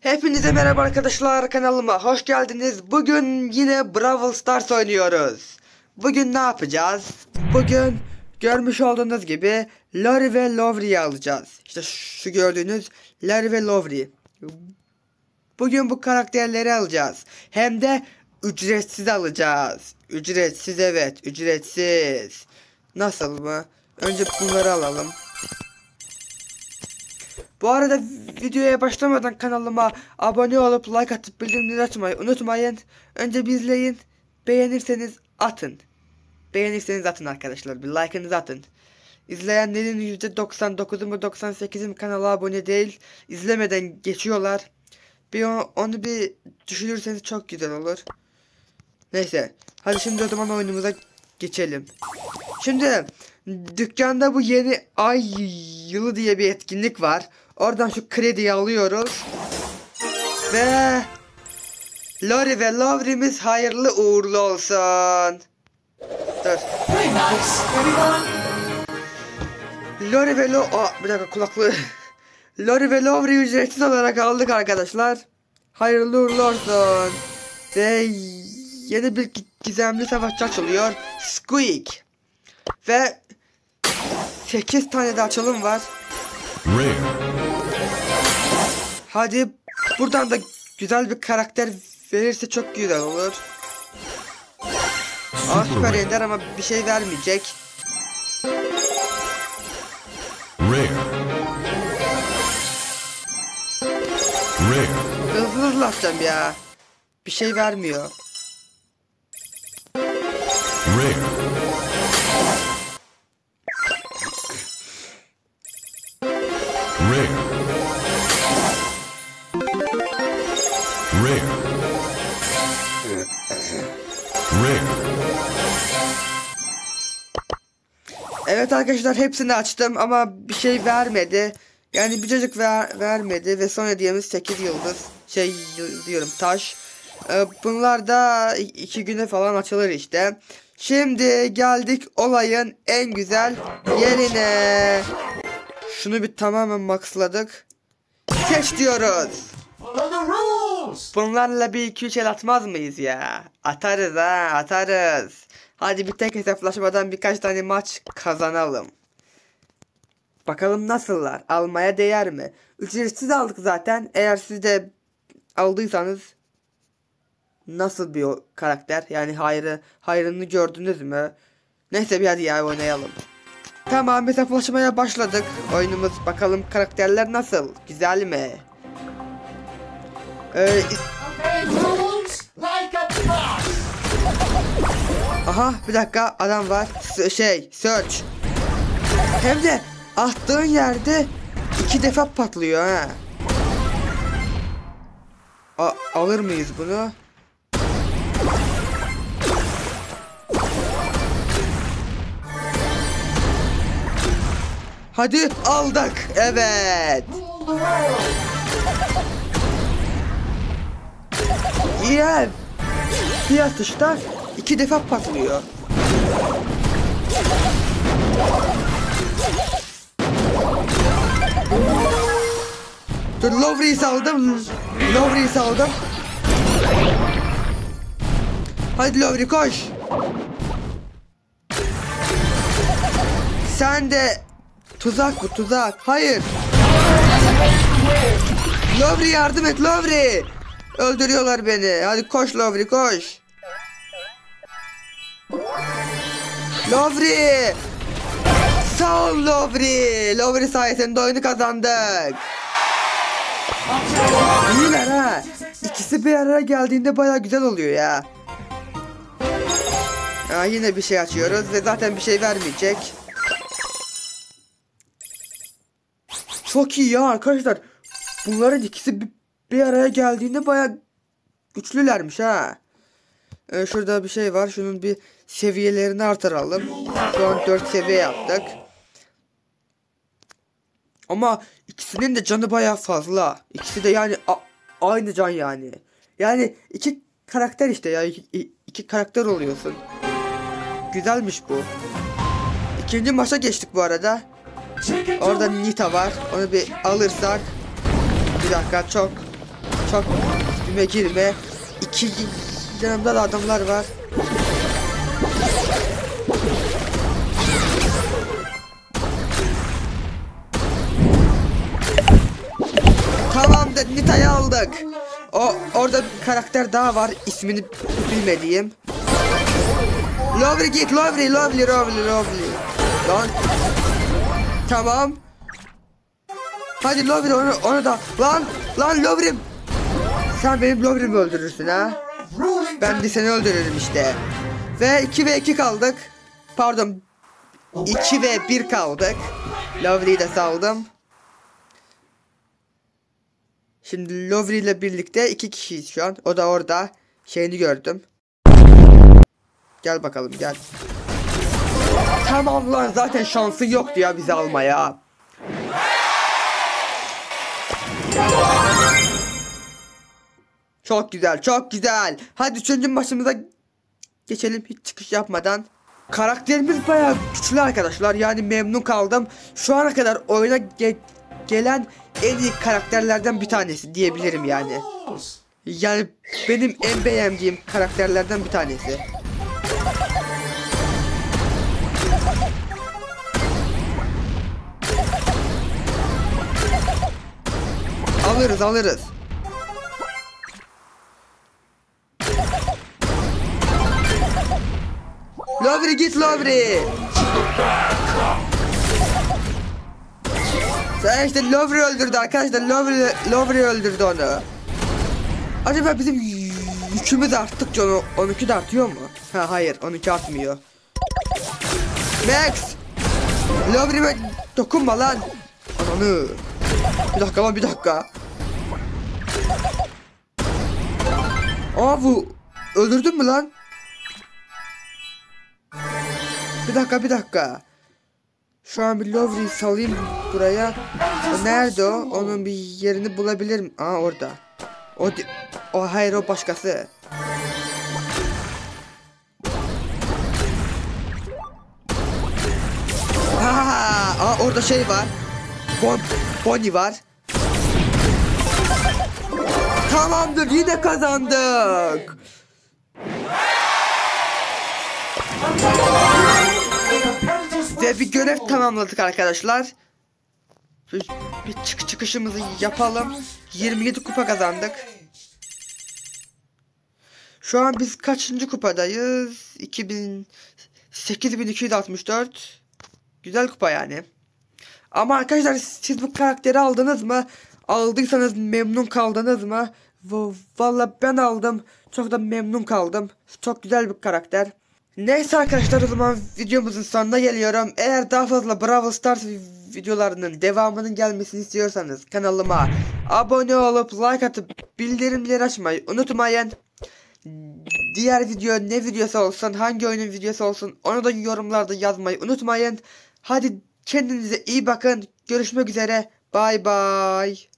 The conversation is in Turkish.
Hepinize merhaba arkadaşlar, kanalıma hoş geldiniz. Bugün yine Brawl Stars oynuyoruz. Bugün ne yapacağız? Bugün görmüş olduğunuz gibi Lori ve Lowry'yi alacağız. İşte şu gördüğünüz Lori ve Lowry. Bugün bu karakterleri alacağız. Hem de ücretsiz alacağız. Ücretsiz, evet, ücretsiz. Nasıl mı? Önce bunları alalım. Bu arada videoya başlamadan kanalıma abone olup like atıp bildirimleri açmayı unutmayın. Önce bir izleyin. Beğenirseniz atın. Beğenirseniz atın arkadaşlar. Bir like'ınızı atın. İzleyenlerin %99'u mu 98'i mi kanala abone değil. İzlemeden geçiyorlar. Onu bir düşünürseniz çok güzel olur. Neyse. Hadi şimdi o zaman oyunumuza geçelim. Şimdi dükkanda bu yeni ay yılı diye bir etkinlik var. Oradan şu krediyi alıyoruz. Ve Lori ve Lowry'miz hayırlı uğurlu olsun. Dur. Lori ve bir dakika, kulaklığı. Lori ve Lowry ücretsiz olarak aldık arkadaşlar. Hayırlı uğurlu olsun. Ve yeni bir gizemli savaşçı açılıyor. Squeak. Ve 8 tane de açılım var. Hadi buradan da güzel bir karakter verirse çok güzel olur. Süper ender ama bir şey vermeyecek. Hızlı hızlı atacağım ya. Bir şey vermiyor. Evet arkadaşlar, hepsini açtım ama bir şey vermedi. Yani bir çocuk vermedi ve son hediyemiz 8 yıldız. Diyorum, taş. Bunlar da 2 güne falan açılır işte. Şimdi geldik olayın en güzel yerine. Şunu bir tamamen maxladık. Seç diyoruz. Bunlarla bir 2-3 el atmaz mıyız ya? Atarız ha, atarız. Hadi bir tek hesaplaşmadan birkaç tane maç kazanalım. Bakalım nasıllar? Almaya değer mi? Ücretsiz aldık zaten. Eğer siz de aldıysanız nasıl bir karakter? Yani hayrını gördünüz mü? Neyse, bir hadi ya oynayalım. Tamam, hesaplaşmaya başladık. Oyunumuz, bakalım karakterler nasıl? Güzel mi? Aha, bir dakika, adam var. Search. Hem de attığın yerde 2 defa patlıyor ha. Alır mıyız bunu? Hadi aldık. Evet. İyi. Bir atışta 2 defa patlıyor. Dur, Lowry'yi saldım. Hadi Lowry, koş. Sen de tuzak bu, tuzak. Hayır. Lowry, yardım et Lowry. Öldürüyorlar beni. Hadi koş Lowry, koş. Lowry. Sağ ol Lowry. Lowry sayesinde oyunu kazandık. İyiler ha. İkisi bir araya geldiğinde baya güzel oluyor ya. Yine bir şey açıyoruz ve zaten bir şey vermeyecek. Çok iyi ya arkadaşlar. Bunların ikisi bir araya geldiğinde baya güçlülermiş ha. Şurada bir şey var. Şunun bir seviyelerini artıralım. Şu an 4 seviye yaptık. Ama ikisinin de canı baya fazla. İkisi de yani aynı can yani. Yani 2 karakter işte ya. 2 karakter oluyorsun. Güzelmiş bu. İkinci maça geçtik bu arada. Orada Nita var. Onu bir alırsak. Bir dakika, çok Çok üstüme girme. İki yanımda da adamlar var. Tamamdır, Nita'yı aldık. Orada bir karakter daha var, ismini bilmediğim. Lovely git, Lovely. Lan. Tamam. Hadi Lovely, onu da. Lan Lovely'm. Sen benim Lovely'mi öldürürsün ha. Ben de seni öldürürüm işte. Ve 2 ve 2 kaldık. Pardon. 2 ve 1 kaldık. Lovely'yi de saldım. Şimdi Lovely ile birlikte 2 kişiyiz şu an. O da orada. Şeyini gördüm. Gel bakalım, gel. Tamam lan, zaten şansın yoktu ya bizi almaya. Çok güzel. Hadi 3. maçımıza geçelim hiç çıkış yapmadan. Karakterimiz bayağı güçlü arkadaşlar. Yani memnun kaldım. Şu ana kadar oyuna gelen en iyi karakterlerden bir tanesi diyebilirim yani. Yani benim en beğendiğim karakterlerden bir tanesi. Alırız. Lovely git, Lovely. Sen işte Lovely öldürdü arkadaşlar. Lovely öldürdü onu. Acaba bizim yükümüz arttıkça onunki de artıyor mu? Ha, hayır, onunki artmıyor. Max! Lovely'me dokunma lan. Ananı. Bir dakika. Aa, bu öldürdün mü lan? Bir dakika. Şu an bir Lovely'yi salayım buraya. Nerede o? Onun bir yerini bulabilirim. Aa, orada. Hayır, o başkası. Orada şey var. Bonnie var. Tamamdır, yine kazandık. Ve bir görev tamamladık arkadaşlar. Bir çıkışımızı yapalım. 27 kupa kazandık. Şu an biz kaçıncı kupadayız? 8264. Güzel kupa yani. Ama arkadaşlar, siz bu karakteri aldınız mı? Aldıysanız memnun kaldınız mı? Vallahi ben aldım. Çok da memnun kaldım. Çok güzel bir karakter. Neyse arkadaşlar, o zaman videomuzun sonuna geliyorum. Eğer daha fazla Brawl Stars videolarının devamının gelmesini istiyorsanız kanalıma abone olup like atıp bildirimleri açmayı unutmayın. Diğer video ne videosu olsun, hangi oyunun videosu olsun, onu da yorumlarda yazmayı unutmayın. Hadi kendinize iyi bakın. Görüşmek üzere. Bye bye.